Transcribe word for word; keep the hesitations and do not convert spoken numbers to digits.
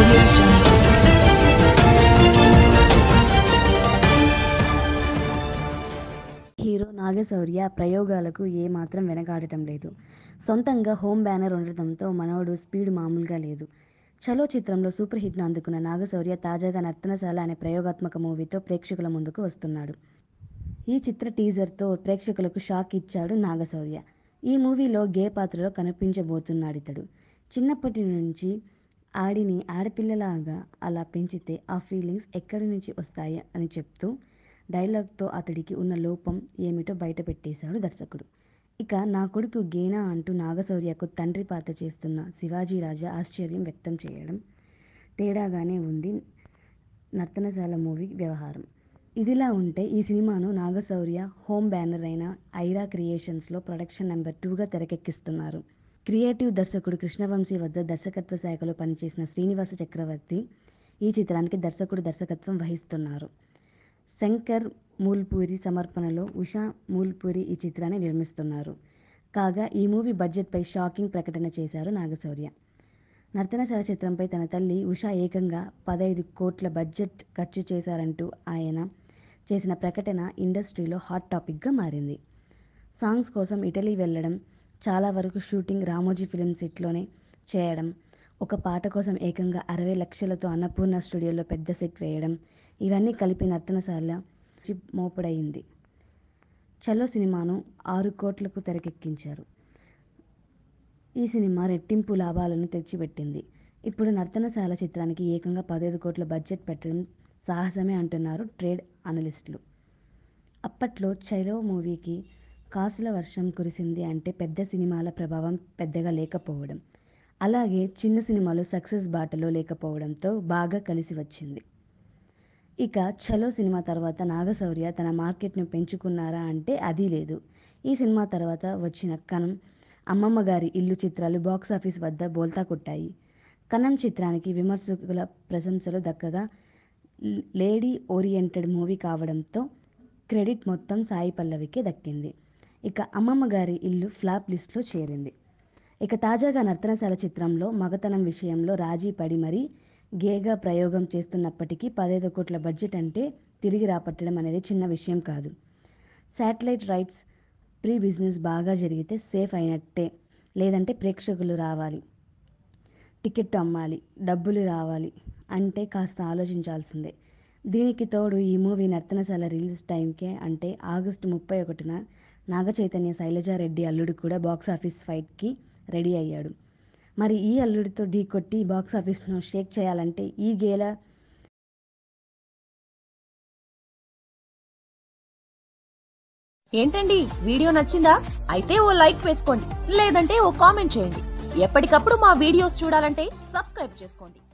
Audio Jungle. Hero Naga Shaurya ప్రయోగాలకు ఏ మాత్రం వెనకాడటం లేదు. సొంతంగా హోమ్ బ్యానర్ ఉండటంతో మనోడు స్పీడ్ మామూలుగా లేదు. చలో చిత్రంలో సూపర్ హిట్ను అందుకున్న నాగశౌర్య తాజాగా నర్తనశాల అనే ప్రయోగాత్మక మూవీతో ప్రేక్షకుల ముందుకు వస్తున్నాడు. ఈ చిత్ర టీజర్తో ప్రేక్షకులకు షాక్ ఇచ్చాడు నాగశౌర్య. ఈ మూవీలో గే పాత్రలో కనిపించబోతున్నాడితడు. చిన్నప్పటి నుంచి ఆడిని ఆడపిల్లలాగా అలా పెంచితే ఆ ఫీలింగ్స్ ఎక్కడి నుంచి వస్తాయి అని చెప్తూ డైలాగ్తో అతడికి ఉన్న లోపం ఏమిటో బయటపెట్టేశాడు దర్శకుడు. ఇక నా కొడుకు గేనా అంటూ నాగశౌర్యకు తండ్రి పాత్ర చేస్తున్న శివాజీ రాజా ఆశ్చర్యం వ్యక్తం చేయడం తేడాగానే ఉంది నర్తనశాల మూవీ వ్యవహారం. ఇదిలా ఉంటే ఈ సినిమాను నాగశౌర్య హోమ్ బ్యానర్ అయిన ఐరా క్రియేషన్స్లో ప్రొడక్షన్ నెంబర్ టూగా తెరకెక్కిస్తున్నారు. క్రియేటివ్ దర్శకుడు కృష్ణవంశీ వద్ద దర్శకత్వ శాఖలో పనిచేసిన శ్రీనివాస చక్రవర్తి ఈ చిత్రానికి దర్శకుడు దర్శకత్వం వహిస్తున్నారు. శంకర్ మూల్పూరి సమర్పణలో ఉషా మూల్పూరి ఈ చిత్రాన్ని నిర్మిస్తున్నారు. కాగా ఈ మూవీ బడ్జెట్పై షాకింగ్ ప్రకటన చేశారు నాగశౌర్య. నర్తనశాల చిత్రంపై తన తల్లి ఉషా ఏకంగా పదైదు కోట్ల బడ్జెట్ ఖర్చు చేశారంటూ ఆయన చేసిన ప్రకటన ఇండస్ట్రీలో హాట్ టాపిక్గా మారింది. సాంగ్స్ కోసం ఇటలీ వెళ్లడం, చాలా వరకు షూటింగ్ రామోజీ ఫిల్మ్ సిటీలోనే చేయడం, ఒక పాట కోసం ఏకంగా అరవై లక్షలతో అన్నపూర్ణ స్టూడియోలో పెద్ద సెట్ వేయడం, ఇవన్నీ కలిపి నర్తనశాల మోపుడయింది. చలో సినిమాను ఆరు కోట్లకు తెరకెక్కించారు. ఈ సినిమా రెట్టింపు లాభాలను తెచ్చిపెట్టింది. ఇప్పుడు నర్తనశాల చిత్రానికి ఏకంగా పదైదు కోట్ల బడ్జెట్ పెట్టడం సాహసమే అంటున్నారు ట్రేడ్ అనలిస్టులు. అప్పట్లో చలో మూవీకి కాసుల వర్షం కురిసింది అంటే పెద్ద సినిమాల ప్రభావం పెద్దగా లేకపోవడం, అలాగే చిన్న సినిమాలు సక్సెస్ బాటలో లేకపోవడంతో బాగా కలిసి వచ్చింది. ఇక చలో సినిమా తర్వాత నాగశౌర్య తన మార్కెట్ను పెంచుకున్నారా అంటే అదీ లేదు. ఈ సినిమా తర్వాత వచ్చిన కనం, అమ్మమ్మ గారి ఇల్లు చిత్రాలు బాక్సాఫీస్ వద్ద బోల్తా కొట్టాయి. కనం చిత్రానికి విమర్శకుల ప్రశంసలు దక్కగా లేడీ ఓరియంటెడ్ మూవీ కావడంతో క్రెడిట్ మొత్తం సాయి పల్లవికే దక్కింది. ఇక అమ్మమ్మ గారి ఇల్లు ఫ్లాప్ లిస్ట్లో చేరింది. ఇక తాజాగా నర్తనశాల చిత్రంలో మగతనం విషయంలో రాజీ పడి మరీ గేగా ప్రయోగం చేస్తున్నప్పటికీ పదైదు కోట్ల బడ్జెట్ అంటే తిరిగి రాపట్టడం అనేది చిన్న విషయం కాదు. శాటిలైట్ రైట్స్ ప్రీ బిజినెస్ బాగా జరిగితే సేఫ్ అయినట్టే. లేదంటే ప్రేక్షకులు రావాలి, టికెట్ అమ్మాలి, డబ్బులు రావాలి అంటే కాస్త ఆలోచించాల్సిందే. దీనికి తోడు ఈ మూవీ నర్తనశాల రిలీజ్ టైంకే అంటే ఆగస్టు ముప్పై ఒకటిన నాగచైతన్య శైలజారెడ్డి అల్లుడు కూడా బాక్సాఫీస్ ఫైట్కి రెడీ అయ్యాడు. మరి ఈ అల్లుడితో ఢీ కొట్టి బాక్సాఫీస్ను షేక్ చేయాలంటే ఈ గేల ఏంటండి వీడియో నచ్చిందా? అయితే ఓ లైక్ వేసుకోండి, లేదంటే ఓ కామెంట్ చేయండి. ఎప్పటికప్పుడు మా వీడియోస్ చూడాలంటే సబ్స్క్రైబ్ చేసుకోండి.